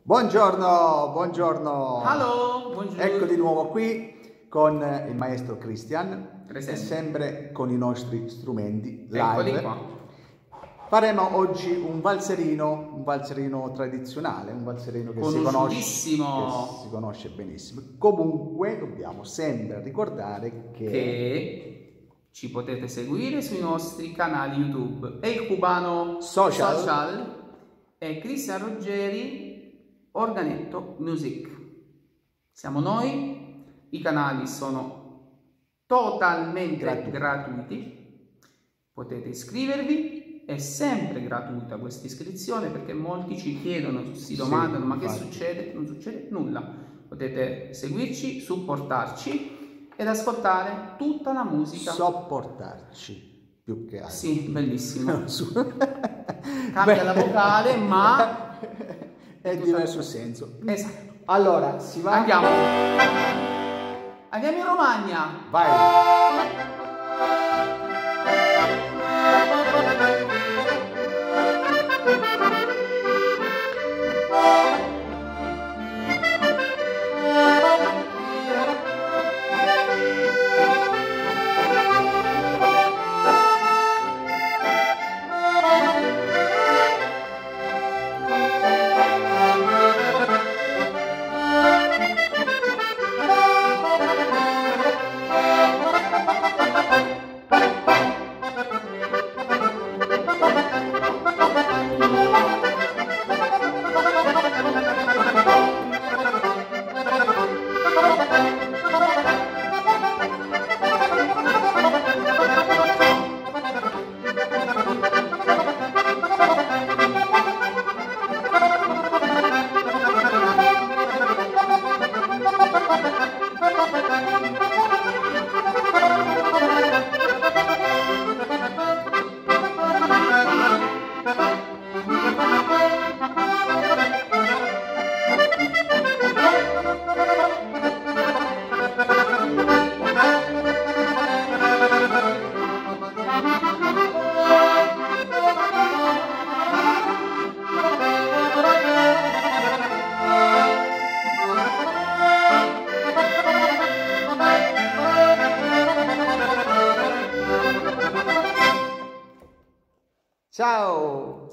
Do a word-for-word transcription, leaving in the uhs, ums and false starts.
Buongiorno, buongiorno. Hello, buongiorno. Ecco di nuovo qui con il maestro Christian, Presente. e sempre con i nostri strumenti Eccoli live. qua. Faremo oggi un valzerino, un valzerino tradizionale, un valzerino che si conosce, che si conosce benissimo. Comunque dobbiamo sempre ricordare che... che ci potete seguire sui nostri canali YouTube e il Cubano Social, Social e Cristian Ruggeri Organetto Music. Siamo noi, i canali sono totalmente Gratuiti. gratuiti, potete iscrivervi, è sempre gratuita questa iscrizione perché molti ci chiedono, si domandano sì, ma che infatti. succede? Non succede nulla, potete seguirci, supportarci ed ascoltare tutta la musica. Sopportarci più che altro. Sì, bellissimo. Cambia Beh. la vocale, ma è diverso senso. esatto. Allora, si va. Andiamo. Andiamo in Romagna. Vai. Ciao!